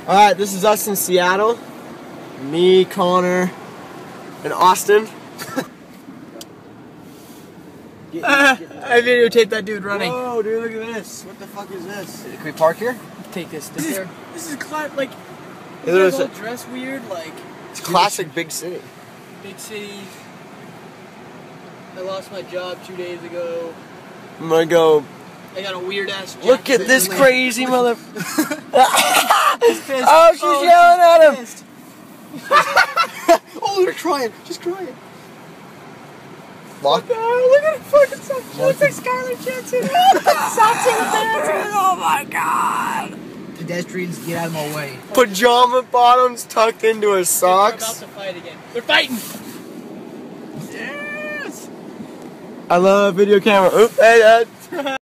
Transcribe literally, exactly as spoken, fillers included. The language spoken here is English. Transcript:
Alright, this is us in Seattle. Me, Connor, and Austin. get, uh, get I videotaped that dude running. Whoa, dude, look at this. What the fuck is this? Can we park here? Take this to there. This is cla- like, It you is guys all a- dress weird, like It's classic big city. big city. I lost my job two days ago. I'm gonna go. I got a weird ass jacket. Look at this Really- crazy mother. He's pissed. Oh, she's Oh, yelling at him. pissed. Oh, they're crying. Just crying. Lock. Oh, look at the fucking sun. She looks like Scarlett Johansson. Oh my god. Pedestrians, get out of my way. Pajama bottoms tucked into her They're socks. about to fight again. They're fighting. I love video camera. Oop, hey, Dad.